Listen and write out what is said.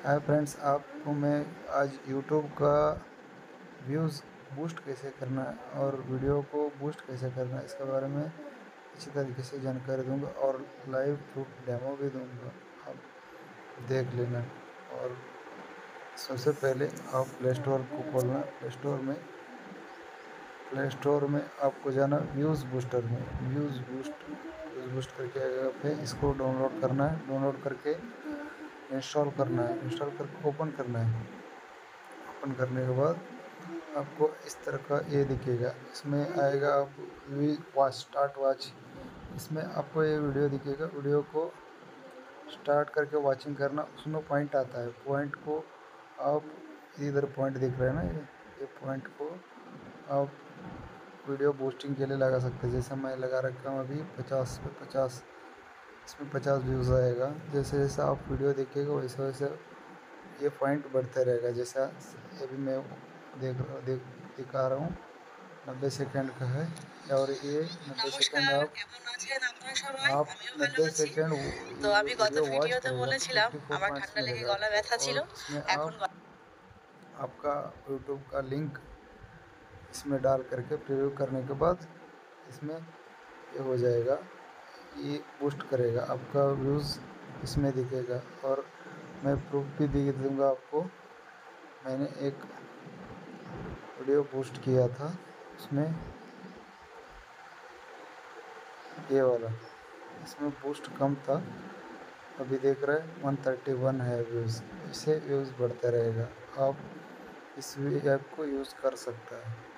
Hi friends, आपको मैं आज यूट्यूब का व्यूज़ बूस्ट कैसे करना है और वीडियो को बूस्ट कैसे करना है इसके बारे में अच्छी तरीके से जानकारी दूंगा और लाइव प्रूफ डेमो भी दूंगा। आप देख लेना। और सबसे पहले आप प्ले स्टोर को खोलना। प्ले स्टोर में आपको जाना व्यूज़ बूस्ट करके आएगा। फिर इसको डाउनलोड करना है। डाउनलोड करके इंस्टॉल करना है। इंस्टॉल करके ओपन करना है। ओपन करने के बाद आपको इस तरह का ये दिखेगा। इसमें आएगा आप वॉच स्टार्ट वॉच। इसमें आपको ये वीडियो दिखेगा। वीडियो को स्टार्ट करके वॉचिंग करना। उसमें पॉइंट आता है। पॉइंट को आप इधर पॉइंट दिख रहा है ना, ये पॉइंट को आप वीडियो बूस्टिंग के लिए लगा सकते हैं। जैसे मैं लगा रखा हूँ अभी 50 पे 50, इसमें 50 व्यूज़ आएगा। जैसे जैसे आप वीडियो देखिएगा वैसे वैसे ये पॉइंट बढ़ते रहेगा। जैसा अभी मैं दिखा रहा हूँ 90 सेकंड का है और ये 90 सेकंड নমস্কার, কেমন আছেন আপনারা সবাই? आप আমিও ভালো 90 আছি। सेकंड তো আমি গত वीडियो वॉच ভিডিওতে करेगा तो বলেছিলাম 54 আমার पॉइंट्स ঠান্ডা লেগে मिलेगा গলা आपको। ব্যথা ছিল। और इसमें এখন आप आपका यूट्यूब का लिंक इसमें डाल करके प्रीव्यू करने के बाद इसमें ये हो जाएगा। ये बूस्ट करेगा आपका व्यूज़ इसमें दिखेगा। और मैं प्रूफ भी दे दूँगा आपको। मैंने एक वीडियो पोस्ट किया था, उसमें ये वाला, इसमें बूस्ट कम था। अभी देख रहे हैं 131 है व्यूज़। इससे व्यूज़ बढ़ता रहेगा। आप इस ऐप को यूज़ कर सकता है।